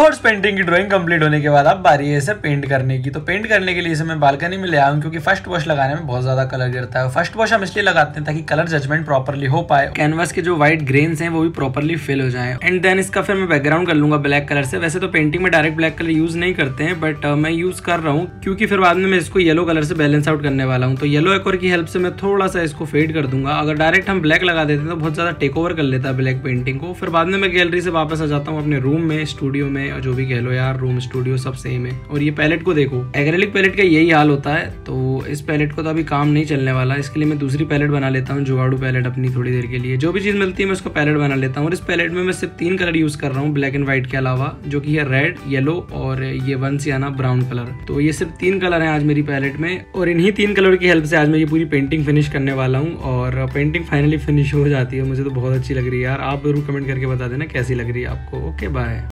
Fruits painting की drawing complete होने के बाद अब बारी है इसे पेंट करने की। तो पेंट करने के लिए इसे मैं बालकनी में ले आया हूँ, क्योंकि फर्स्ट वॉश लगाने में बहुत ज्यादा कलर गिरता है। फर्स्ट वॉश हम इसलिए लगाते हैं ताकि कलर जजमेंट प्रॉपरली हो पाए, कैनवास के जो व्हाइट ग्रेन्स हैं वो भी प्रॉपरली फिल हो जाए। एंड देन इसका फिर मैं बैकग्राउंड कर लूंगा ब्लैक कलर से। वैसे तो पेंटिंग में डायरेक्ट ब्लैक कलर यूज नहीं करते हैं, बट मैं यूज कर रहा हूँ क्योंकि फिर बाद में मैं इसको येलो कलर से बैलेंस आउट करने वाला हूँ। तो येलो एक्वर की हेल्प से मैं थोड़ा सा इसको फेड कर दूंगा। अगर डायरेक्ट हम ब्लैक लगा देते हैं तो बहुत ज्यादा टेक ओवर कर लेता है ब्लैक पेंटिंग को। फिर बाद में मैं गैलरी से वापस आ जाता हूँ अपने रूम में, स्टूडियो में, और जो भी कह लो यार, रूम स्टूडियो सब सेम है। और ये पैलेट को देखो, एक्रेलिक पैलेट का यही हाल होता है। तो इस पैलेट को तो अभी काम नहीं चलने वाला, इसके लिए मैं दूसरी पैलेट बना लेता हूँ, जुगाड़ू पैलेट अपनी थोड़ी देर के लिए। जो भी चीज मिलती है मैं उसको पैलेट बना लेता हूँ। और इस पैलेट में मैं सिर्फ 3 कलर यूज कर रहा हूँ ब्लैक एंड व्हाइट के अलावा, जो कि है रेड, येलो और ये वंसियाना ब्राउन कलर। तो ये सिर्फ 3 कलर हैं आज मेरी पैलेट में, और इन्हीं 3 कलर की हेल्प से आज मैं ये पूरी पेंटिंग फिनिश करने वाला हूँ। और पेंटिंग फाइनली फिनिश हो जाती है, मुझे तो बहुत अच्छी लग रही है यार। आप जरूर कमेंट करके बता देना कैसी लग रही है आपको। Okay bye.